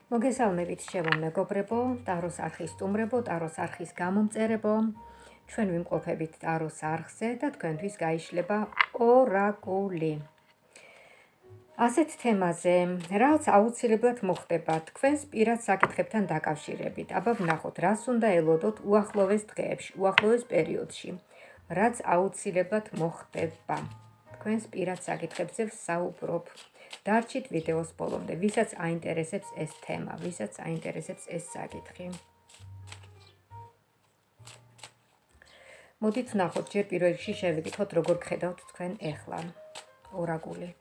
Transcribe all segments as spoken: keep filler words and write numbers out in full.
მოგესალმებით ჩემო მეგობრებო, ტაროს არხის სტუმრებო, ტაროს არხის გამომწერებო. ჩვენ ვიმყოფებით ტაროს არხზე და თქვენთვის გაიშლება ორაკული. ასეთ თემაზე, რაც აუცილებლად მოხდება თქვენს პირად საკითხებთან დაკავშირებით. აბა ვნახოთ, რას უნდა ელოდოთ უახლოეს დღეებში, უახლოეს პერიოდში, რაც აუცილებლად მოხდება. თქვენს პირად საკითხებზე ვსაუბრობ. დარჩით ვიდეოს ბოლომდე, ვისაც აინტერესებს ეს თემა, ვისაც აინტერესებს ეს საკითხი. მოდით ვნახოთ, ჯერ პირველ რიგში შევიკითხოთ, როგორ გხედავთ თქვენ ეხლა ორაკული.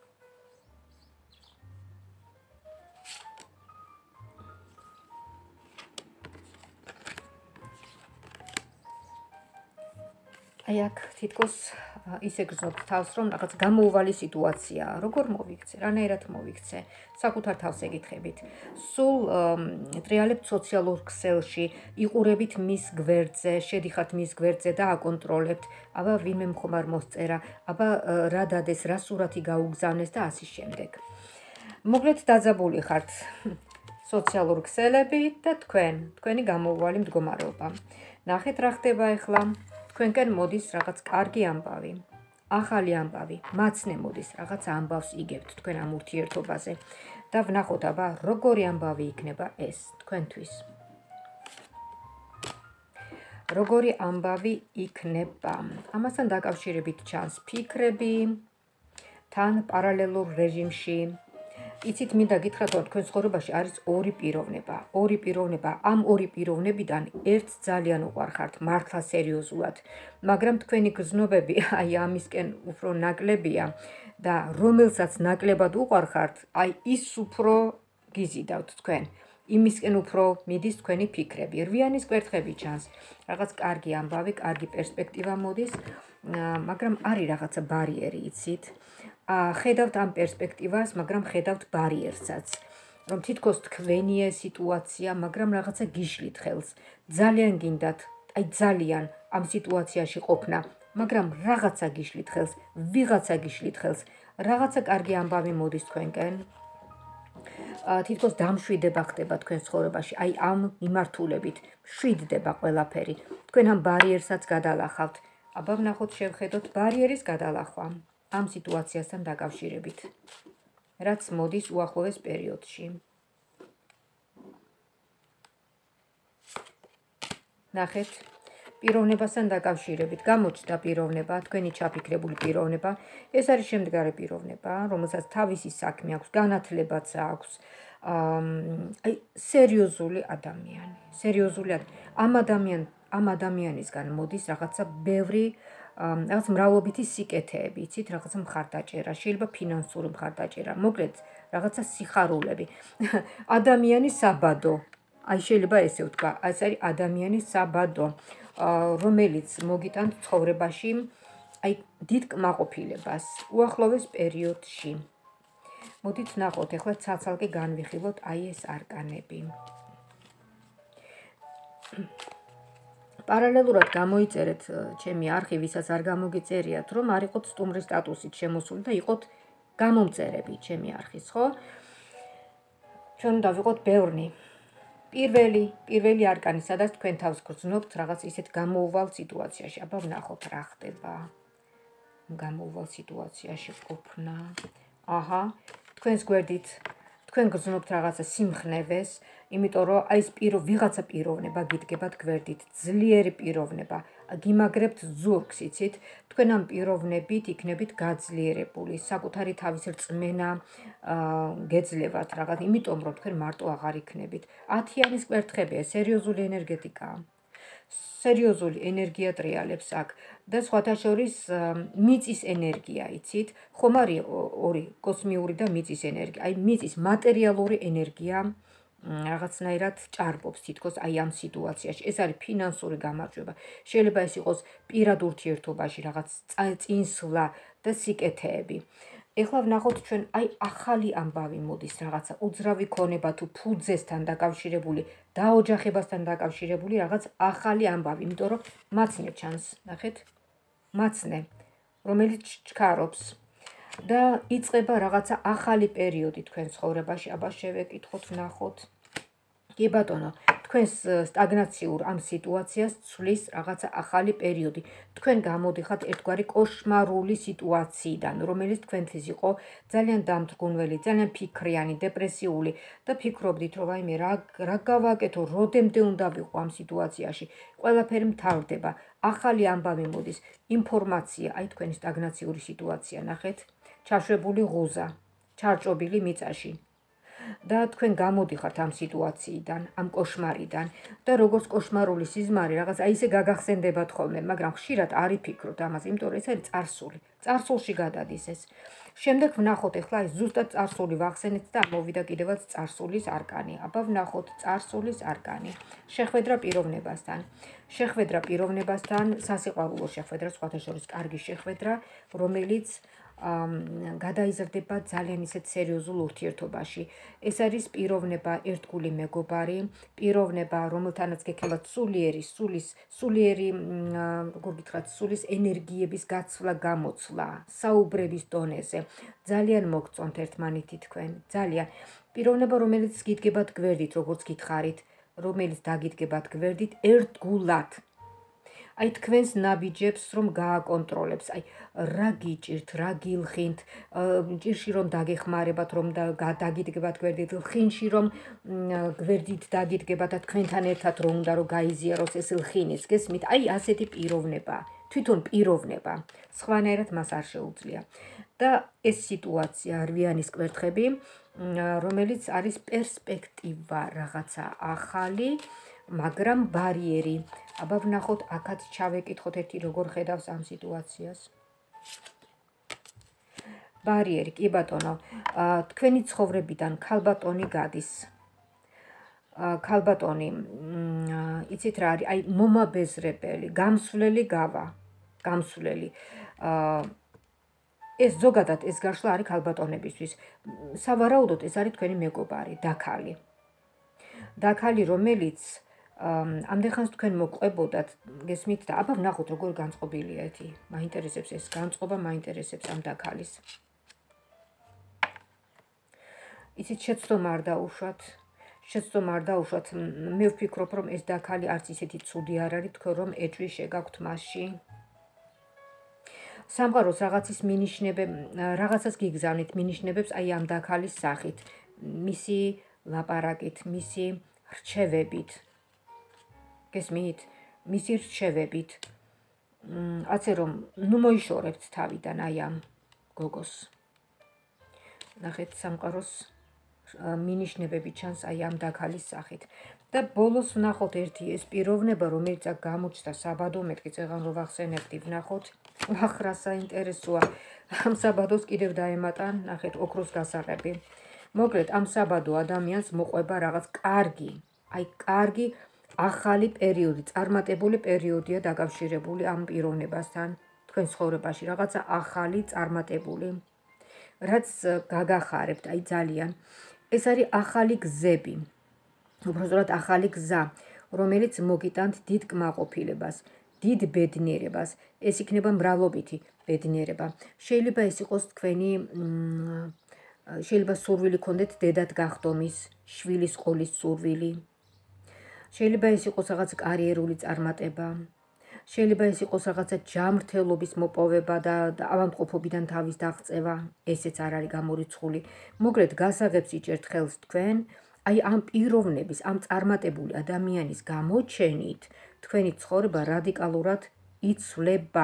აი აქ თითქოს ისე გრძნობთ თავს, რომ რაღაც გამოუვალი სიტუაციაა. როგორ მოვიქცე, რანაირად მოვიქცე, საკუთარ თავს ეკითხებით. სულ ტრიალებთ სოციალურ ქსელში, იყურებით მის გვერდზე, შედიხართ მის გვერდზე და აკონტროლებთ. აბა ვინმე მხომარ მოსწერა, აბა რა დადეს, რა სურათი გაუგზავნეს და ასე შემდეგ. მოკლედ დაძაბული ხართ სოციალურ ქსელები და თქვენ, თქვენი გამოუვალი მდგომარეობა. ნახეთ რა ხდება ახლა. თქვენკენ მოდის რაღაც კარგი ამბავი, ახალი ამბავი, მაცნე მოდის, რაღაც ამბავს იგებთ თქვენ ამ ურთიერთობაზე და ვნახოთ, აბა როგორი ამბავი იქნება ეს თქვენთვის. როგორი ამბავი იქნება. ამასთან დაკავშირებით ჩანს ფიქრები, თან პარალელურ რეჟიმში. იცით, მინდა გითხრათ, რომ თქვენ ცხოვრებაში არის ორი პიროვნება. ორი პიროვნება, ამ ორი პიროვნებიდან ერთს ძალიან უყვარხართ, მართლა სერიოზულად, მაგრამ თქვენი გრძნობები აი ამისკენ უფრო ნაკლებია და რომელსაც ნაკლებად უყვარხართ, აი ის უფრო გიზიდავთ თქვენ. იმისკენ უფრო მიდის თქვენი ფიქრები. რვიანის კვერთხები ჩანს, რაღაც კარგი ამბავი, კარგი პერსპექტივა მოდის, მაგრამ არის რაღაცა ბარიერი, იცით? ხედავთ ამ პერსპექტივას, მაგრამ ხედავთ ბარიერსაც, რომ თითქოს თქვენია სიტუაცია, მაგრამ რაღაცა გიშლით ხელს. ძალიან გინდათ, აი ძალიან ამ სიტუაციაში ყოფნა, მაგრამ რაღაცა გიშლით ხელს, ვიღაცა გიშლით ხელს, რაღაცა კარგი ამბავი მოდის თქვენკენ. თითქოს დამშვიდება ხდება თქვენ ცხოვრებაში, აი ამ მიმართულებით, მშვიდდება ყველაფერი. თქვენ ამ ბარიერსაც გადალახავთ. აბა ვნახოთ, შევხედოთ ბარიერის გადალახვა. ამ სიტუაციასთან დაკავშირებით, რაც მოდის უახლოეს პერიოდში. ნახეთ, პიროვნებასთან დაკავშირებით, გამოჩნდა პიროვნება, თქვენი ჩაფიქრებული პიროვნება, ეს არის შემდგარი პიროვნება, რომელსაც თავისი საქმე აქვს, განათლებაც აქვს, აი სერიოზული ადამიანი, სერიოზული ამ ადამიან, ამ ადამიანისგან მოდის რაღაცა ბევრი რაღაც მრავლობითი სიკეთეები, იცით, რაღაცა მხარდაჭერა, შეიძლება ფინანსური მხარდაჭერა, მოკლედ, რაღაცა სიხარულები. ადამიანის საბადო, აი შეიძლება ესე ვთქვა, ეს არის ადამიანის საბადო, რომელიც მოგიტანთ ცხოვრებაში, აი დიდ კმაყოფილებას, უახლოეს პერიოდში. მოდით ვნახოთ, ახლა ცალ-ცალკე განვიხილოთ აი ეს არკანები. პარალელურად გამოიწერეთ ჩემი არხი, ვისაც არ გამოგიწერიათ, რომ არ იყოთ სტუმრის სტატუსით შემოსული და იყოთ გამომწერები ჩემი არხის, ხო? ჩვენ უნდა ვიყოთ ბევრნი. პირველი, პირველი არკანი, სადაც თქვენ თავს გრძნობთ რაღაც ისეთ გამოუვალ სიტუაციაში. აბა ვნახოთ რა ხდება. გამოუვალ სიტუაციაში ყოფნა. აჰა, თქვენს გვერდით თქვენ გრძნობთ რაღაცა სიმხნევეს, იმიტომ რომ აი ეს პირო ვიღაცა პიროვნება გიდგებათ გვერდით, ძლიერი პიროვნება, გიმაგრებთ ზურგს, იცით? თქვენ ამ პიროვნებით იქნებით გაძლიერებული, საკუთარი თავის რწმენა გეძლევათ რაღაც, იმიტომ რომ თქვენ მარტო აღარ იქნებით. ათიანის კვერთხებია, სერიოზული ენერგეტიკაა. სერიოზული ენერგია ტრიალებს აქ და სხვათა შორის მიწის ენერგია, იცით? ხომ არის ორი, კოსმიური და მიწის ენერგია. აი მიწის მატერიალური ენერგია რაღაცნაირად ჭარბობს თითქოს აი ამ სიტუაციაში. ეს არის ფინანსური გამარჯვება. შეიძლება ეს იყოს პირად ურთიერთობაში რაღაც წინსვლა და სიკეთეები. ეხლა ვნახოთ ჩვენ აი ახალი ამბავი მოდის, რაღაცა უძრავი ქონება თუ ფუძესთან დაკავშირებული, დაოჯახებასთან დაკავშირებული რაღაც ახალი ამბავი, იმიტომ რომ მაცნე ჩანს, ნახეთ? მაცნე, რომელიც ჩქარობს. და იწყება რაღაცა ახალი პერიოდი თქვენ ცხოვრებაში. აბა შევეკითხოთ, ვნახოთ. კი ბატონო, თქვენს სტაგნაციურ ამ სიტუაციას ცვლის რაღაცა ახალი პერიოდი. თქვენ გამოდიხართ ერთგვარი კოშმარული სიტუაციიდან, რომელიც თქვენთვის იყო ძალიან დამთრგუნველი, ძალიან ფიქრიანი, დეპრესიული და ფიქრობდით, რომ აი მე რა რა გავაკეთო, როდემდე უნდა ვიყო ამ სიტუაციაში. ყველაფერი მთავრდება. ახალი ამბავი მოდის, ინფორმაცია, აი თქვენი სტაგნაციური სიტუაცია, ნახეთ, ჩაშვებული ღუზა, ჩარჭობილი მიწაში. და თქვენ გამოდიხართ ამ სიტუაციიდან, ამ კოშმარიდან და როგორც კოშმარული სიზმარი რაღაც აი ესე გაგახსენდებათ ხოლმე, მაგრამ ხშირად არ იფიქროთ ამაზე, იმიტომ რომ ეს არის წარსული. წარსულში გადადის ეს. შემდეგ ვნახოთ ახლა ეს ზუსტად წარსული ვახსენეთ და მოვიდა კიდევაც წარსულის არკანი. აბა ვნახოთ წარსულის არკანი. შეხვედრა პიროვნებასთან. შეხვედრა პიროვნებასთან, სასიყვარულო შეხვედრა, სხვათა შორის კარგი შეხვედრა, რომელიც გადაიზრდება ძალიან ისეთ სერიოზულ ურთიერთობაში. ეს არის პიროვნება, ერთგული მეგობარი, პიროვნება, რომელთანაც გექნებათ სულიერი, სულის, სულიერი, როგორ გითხრათ, სულის ენერგიების გაცვლა, გამოცვლა, საუბრების დონეზე. ძალიან მოგწონთ ერთმანეთი თქვენ, ძალიან. პიროვნება, რომელიც გიდგებათ გვერდით, როგორც გითხარით, რომელიც დაგიდგებათ გვერდით ერთგულად. აი თქვენს ნაბიჯებს რომ გააკონტროლებს, აი რა გიჭირთ, რა გილხინთ, ჭირში რომ დაგეხმარებათ, რომ დაგიდგებათ გვერდით, ლხინში რომ გვერდით დაგიდგებათ და თქვენთან ერთად რომ უნდა რომ გაიზიაროს ეს ლხინიც, გესმით? აი ასეთი პიროვნება, თვითონ პიროვნება, სხვანაირად მას არ შეუძლია. და ეს სიტუაცია რვიანის კვერთხები, რომელიც არის პერსპექტივა, რაღაცა ახალი, მაგრამ ბარიერი. აბა ვნახოთ, აქაც ჩავეკითხოთ ერთი როგორ ხედავს ამ სიტუაციას. ბარიერი, კი ბატონო, თქვენი ცხოვრებიდან ქალბატონი გადის. ქალბატონი, იცით რა არის, აი მომაბეზრებელი, გამსვლელი გავა, გამსვლელი. ეს ზოგადად ეს გაშლა არის ქალბატონებისთვის. სავარაუდოდ ეს არის თქვენი მეგობარი, დაქალი. დაქალი, რომელიც ამდენხანს თქვენ მოყვებოდათ, გესმით და აბა ვნახოთ როგორ განწყობილია ერთი. მაინტერესებს ეს განწყობა, მაინტერესებს ამ დაქალის. იცით შეცდომა არ დაუშვათ. შეცდომა არ დაუშვათ. მე ვფიქრობ, რომ ეს დაქალი არც ისეთი ცუდი არ არის, თქვენ რომ ეჭვი შეგაქვთ მასში. სამყაროს რაღაცის მინიშნებებს, რაღაცას გიგზავნით მინიშნებებს აი ამ დაქალის სახით, მისი ლაპარაკით, მისი რჩევებით. გესმით? მისი რჩევებით. ასე რომ, ნუ მოიშორებთ თავიდან აი ამ გოგოს. ნახეთ, სამყაროს მინიშნებები ჩანს აი ამ დაქალის სახით. და ბოლოს ვნახოთ ერთი ეს პიროვნება, რომელიც აქ გამოჩნდა საბადო, მეთქი წეღან რო ვახსენებდი, ვნახოთ. ვახ, რა საინტერესოა. ამ საბადოს კიდევ დაემატა, ნახეთ, ოქროს გასაღები. მოკლედ, ამ საბადო ადამიანს მოყვება რაღაც კარგი, აი კარგი ახალი პერიოდი, წარმატებული პერიოდია დაკავშირებული ამ პიროვნებასთან, თქვენ ცხოვრებაში, რაღაცა ახალი, წარმატებული. რაც გაგახარებთ, აი ძალიან. ეს არის ახალი გზები. უბრალოდ ახალი გზა, რომელიც მოგიტანთ დიდ კმაყოფილებას, დიდ ბედნიერებას. ეს იქნება მრავლობითი ბედნიერება. შეიძლება ეს იყოს თქვენი შეიძლება სურვილი გქონდეთ დედად გახდომის, შვილის ყოლის სურვილი. შეიძლება ეს იყოს რაღაც კარიერული წარმატება. შეიძლება ეს იყოს რაღაცა ჯანმრთელობის მოპოვება და ავადმყოფობიდან თავის დაღწევა. ესეც არ არის გამორიცხული. მოკლედ გასაღებს იჭერთ ხელს თქვენ, აი ამ პიროვნების, ამ წარმატებული ადამიანის გამოჩენით, თქვენი ცხოვრება რადიკალურად იცვლება.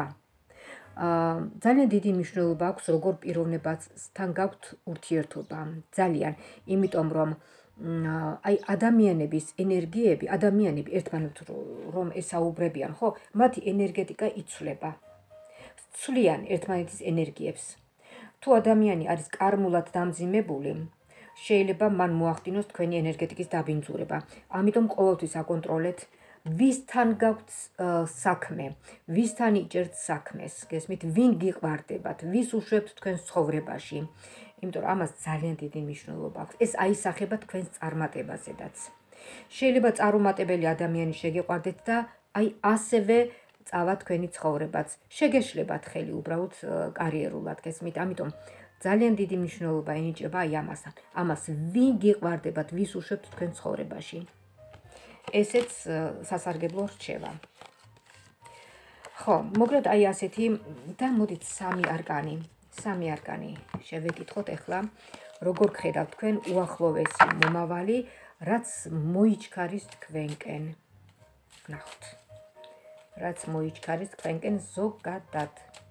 ძალიან დიდი მნიშვნელობა აქვს როგორ პიროვნებასთან გაქვთ ურთიერთობა. ძალიან, იმიტომ რომ აი ადამიანების ენერგიები, ადამიანები ერთმანეთს რომ ესაუბრებიან, ხო, მათი ენერგეტიკა იცვლება. ცვლიან ერთმანეთის ენერგიებს. თუ ადამიანი არის კარმულად დამძიმებული, შეიძლება მან მოახდინოს თქვენი ენერგეტიკის დაბინძურება. ამიტომ ყოველთვის აკონტროლეთ ვისთან გაქვთ საქმე, ვისთან იჭერთ საქმეს, გესმით, ვინ გიყვარდებათ, ვის უშვებთ თქვენს ცხოვრებაში. იმიტომ რომ ამას ძალიან დიდი მნიშვნელობა აქვს. ეს აისახება თქვენს წარმატებაზედაც. შეიძლება წარუმატებელი ადამიანი შეგეყვარდეთ და აი ასევე წავა თქვენი ცხოვრებაც. შეგეშლებათ ხელი უბრალოდ კარიერულად გესმით, ამიტომ ძალიან დიდი მნიშვნელობა ენიჭება აი ამასთან. ამას ვინ გიყვარდებათ, ვის უშვებთ თქვენ ცხოვრებაში. ესეც სასარგებლო რჩება. ხო, მოკლედ აი ასეთი და მოდით სამი არკანი, სამი არკანი შევეკითხოთ ახლა, როგორ ხედავთ თქვენ უახლოვესი მომავალი, რაც მოიჩქარის თქვენკენ. ნახოთ. რაც მოიჩქარის თქვენკენ ზოგადად.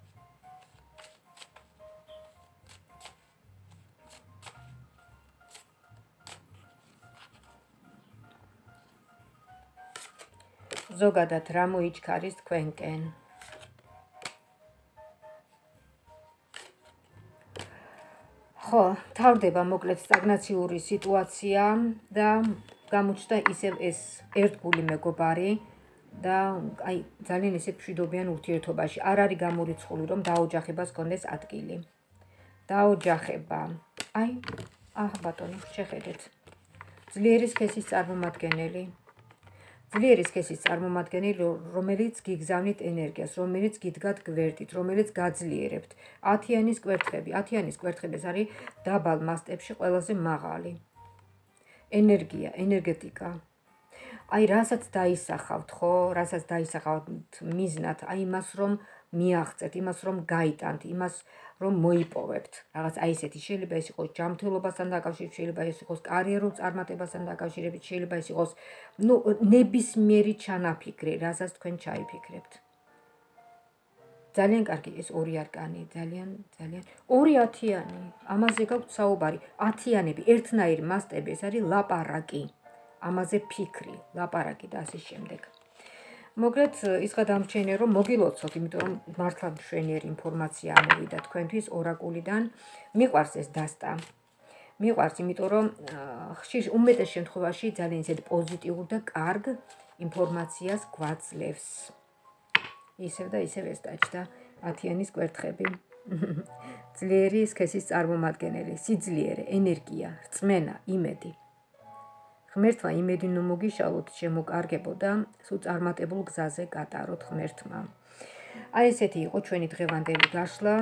ზოგადად რა მოიჩქარის თქვენკენ. ხო, თავდება მოკლედ სტაგნაციური სიტუაცია და გამოჩნდა ისევ ეს ერთგული მეგობარი და აი ძალიან ისე მშვიდობიან ურთიერთობაში. არ არის გამორიცხული, რომ დაოჯახებას გქონდეს ადგილი. დაოჯახება. აი, აჰ ბატონო, შეხედეთ. ძლიერი სქესის წარმომადგენელი. ძლიერი სქესის წარმომადგენელი, რომელიც გიგზავნით ენერგიას, რომელიც გიდგათ გვერდით, რომელიც გაძლიერებთ. ათიანის კვერთხები. ათიანის კვერთხები არის დაბალ მასშტაბში ყველაზე მაღალი. ენერგია, ენერგეტიკა. აი, რასაც დაისახავთ, ხო, რასაც დაისახავთ მიზნად, აი იმას რომ მიაღწევთ, იმას რომ გაიტანთ, იმას რომ მოიპოვებთ. რაღაც აი ესეთი შეიძლება ეს იყოს ჯანმრთელობასთან დაკავშირებით, შეიძლება ეს იყოს კარიერულ წარმატებასთან დაკავშირებით, შეიძლება ეს იყოს ნუ ნებისმიერი ჩანაფიქრი, რასაც თქვენ ჩაიფიქრებთ. ძალიან კარგი ეს ორი არკანი, ძალიან, ძალიან. ორი ათიანი, ამაზე გაქვთ საუბარი. ათიანები, ერთნაირი მასშტაბი, ეს არის ლაპარაკი. ამაზე ფიქრი, ლაპარაკი და ასე შემდეგ. მოკლედ ის გადამრჩენია რომ მოგილოცოთ, იმიტომ რომ მართლა მშვენიერი ინფორმაცია ამოვიდა თქვენთვის ორაკულიდან. მიყვარს ეს დასტა. მიყვარს, იმიტომ რომ ხშირ უმეტეს შემთხვევაში ძალიან ისეთ პოზიტიურ და კარგ ინფორმაციას გვაძლევს. ისევ და ისევ ეს დაჭდა ათიანის კვერთხები. ძლიერი სქესის წარმომადგენელი, სიძლიერე, ენერგია, რწმენა, იმედი. ღმერთმა იმედი ნუ მოგიშალოთ, შემოკარგებო და სულ წარმატებულ გზაზე გატაროთ ღმერთმა. აი ესეთი იყო ჩვენი დღევანდელი გაშლა.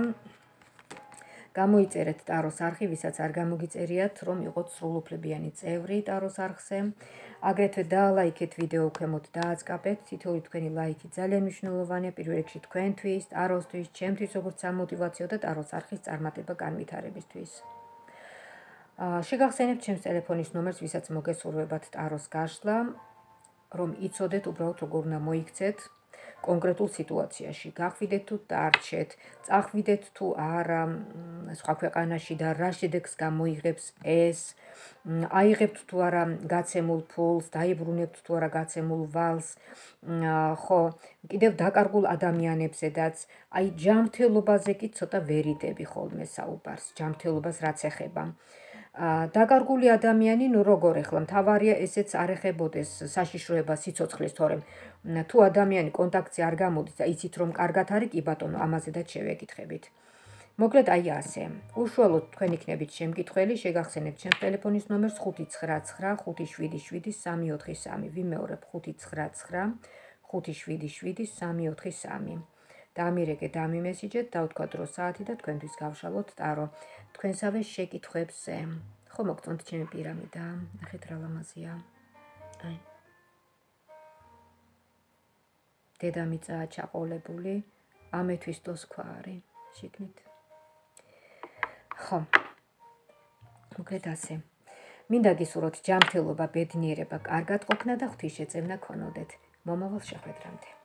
გამოიწერეთ ტაროს არხი, ვისაც არ გამოგიწერიათ, რომ იყოთ სრულუფლებიანი წევრი ტაროს არხზე. აგრეთვე დაალაიქეთ ვიდეო ქვემოთ, დააწყაბეთ. თითოეული თქვენი ლაიქი ძალიან მნიშვნელოვანია, პირველ რიგში თქვენთვის, ტაროსთვის, ჩემთვის როგორც სამოტივაციო და ტაროს არხის წარმატება განვითარებისთვის. შეგახსენებთ ჩემს ტელეფონის ნომერს, ვისაც მოგესურვებათ ტაროს გაშლა, რომ იცოდეთ უბრალოდ როგორ უნდა მოიქცეთ კონკრეტულ სიტუაციაში. გახვიდეთ თუ დარჩეთ, წახვიდეთ თუ არა სხვა ქვეყანაში და რა შედეგს გამოიღებს ეს, აიღებთ თუ არა გაცემულ ფულს, დაიბრუნებთ თუ არა გაცემულ ვალს, ხო, კიდევ დაკარგულ ადამიანებზედაც, აი ჯანმრთელობაზე კი ცოტა ვერიდები ხოლმე საუბარს, ჯანმრთელობას რაც ეხება. დაკარგული ადამიანი, ნუ როგორ ეხლა, მთავარია ესეც არ ეხებოდეს საშიშროებას, სიცოცხლეს, თორემ თუ ადამიანი კონტაქტზე არ გამოდის და იცით რომ კარგად არის, კი ბატონო, ამაზედაც შევეკითხებით. მოკლედ აი ასე. უშუალოდ თქვენ იქნებით შემკითხველი, შეგახსენებთ ჩემს ტელეფონის ნომერს ხუთი ცხრა ცხრა ხუთი შვიდი შვიდი სამი ოთხი სამი. ვიმეორებ ხუთი ცხრა ცხრა ხუთი შვიდი შვიდი სამი ოთხი სამი. დამირეკეთ, დამიმესიჯეთ, დავთქვათ დრო საათი და თქვენთვის გავშალოთ ტარო. თქვენსავე შეკითხვებზე. ხო მოგწონთ ჩემი პირამიდა, ნახეთ რა ლამაზია. აი. დედამიწაა ჩაყოლებული, ამეთვის დოს ქვა არის, შიგნით. ხო. მოკლედ ასე. მინდა გისურვოთ ჯანმრთელობა, ბედნიერება, კარგად ყოფნა და ღვთისშეწევნა ქონოდეთ. მომავალ შეხვედრამდე.